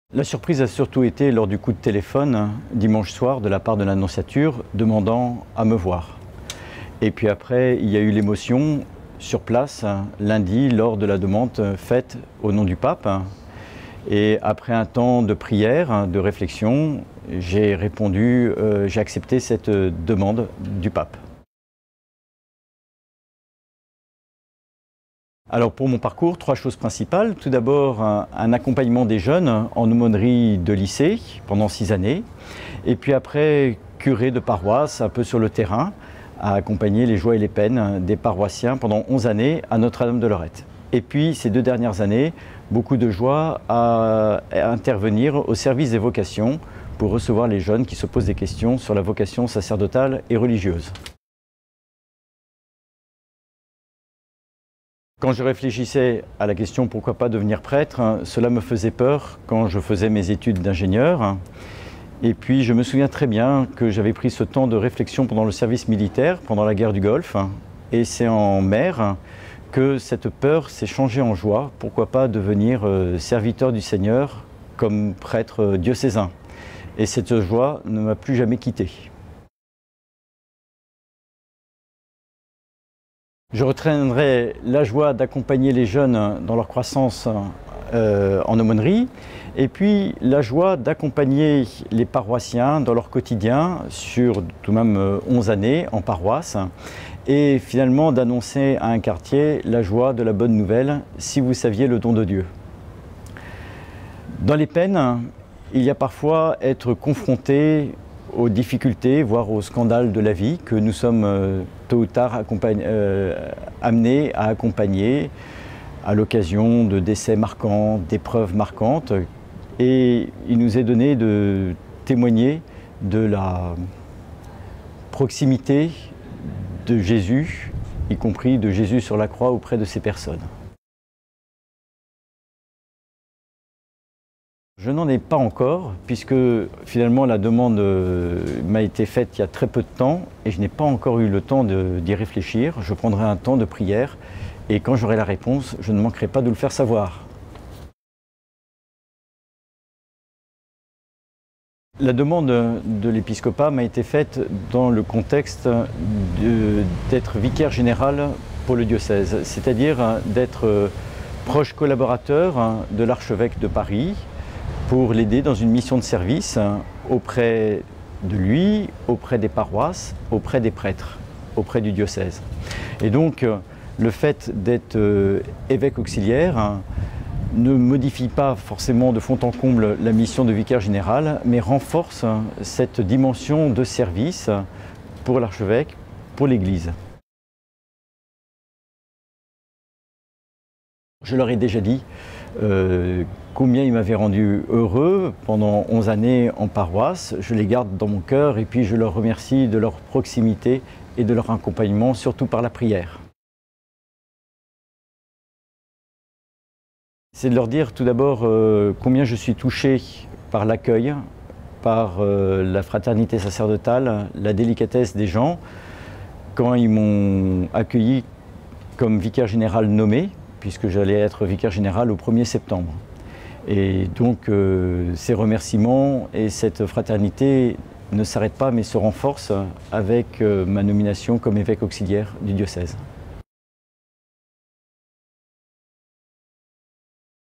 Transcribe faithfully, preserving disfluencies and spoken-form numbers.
La surprise a surtout été lors du coup de téléphone dimanche soir de la part de l'annonciature demandant à me voir. Et puis après, il y a eu l'émotion sur place lundi lors de la demande faite au nom du pape. Et après un temps de prière, de réflexion, j'ai répondu, euh, j'ai accepté cette demande du pape. Alors pour mon parcours, trois choses principales. Tout d'abord, un, un accompagnement des jeunes en aumônerie de lycée pendant six années. Et puis après, curé de paroisse, un peu sur le terrain, à accompagner les joies et les peines des paroissiens pendant onze années à Notre-Dame-de-Lorette. Et puis ces deux dernières années, beaucoup de joie à, à intervenir au service des vocations pour recevoir les jeunes qui se posent des questions sur la vocation sacerdotale et religieuse. Quand je réfléchissais à la question pourquoi pas devenir prêtre, cela me faisait peur quand je faisais mes études d'ingénieur. Et puis je me souviens très bien que j'avais pris ce temps de réflexion pendant le service militaire, pendant la guerre du Golfe. Et c'est en mer que cette peur s'est changée en joie. Pourquoi pas devenir serviteur du Seigneur comme prêtre diocésain. Et cette joie ne m'a plus jamais quitté. Je retiendrai la joie d'accompagner les jeunes dans leur croissance euh, en aumônerie et puis la joie d'accompagner les paroissiens dans leur quotidien sur tout de même onze années en paroisse et finalement d'annoncer à un quartier la joie de la bonne nouvelle si vous saviez le don de Dieu. Dans les peines, il y a parfois être confronté aux difficultés, voire aux scandales de la vie que nous sommes euh, tôt ou tard euh, amenés à accompagner à l'occasion de décès marquants, d'épreuves marquantes. Et il nous est donné de témoigner de la proximité de Jésus, y compris de Jésus sur la croix auprès de ces personnes. Je n'en ai pas encore, puisque finalement la demande m'a été faite il y a très peu de temps et je n'ai pas encore eu le temps d'y réfléchir. Je prendrai un temps de prière et quand j'aurai la réponse, je ne manquerai pas de le faire savoir. La demande de l'épiscopat m'a été faite dans le contexte d'être vicaire général pour le diocèse, c'est-à-dire d'être proche collaborateur de l'archevêque de Paris, pour l'aider dans une mission de service auprès de lui, auprès des paroisses, auprès des prêtres, auprès du diocèse. Et donc, le fait d'être évêque auxiliaire ne modifie pas forcément de fond en comble la mission de vicaire général, mais renforce cette dimension de service pour l'archevêque, pour l'Église. Je leur ai déjà dit euh, combien ils m'avaient rendu heureux pendant onze années en paroisse. Je les garde dans mon cœur et puis je leur remercie de leur proximité et de leur accompagnement, surtout par la prière. C'est de leur dire tout d'abord euh, combien je suis touché par l'accueil, par euh, la fraternité sacerdotale, la délicatesse des gens, quand ils m'ont accueilli comme vicaire général nommé, puisque j'allais être vicaire général au premier septembre. Et donc euh, ces remerciements et cette fraternité ne s'arrêtent pas mais se renforcent avec euh, ma nomination comme évêque auxiliaire du diocèse.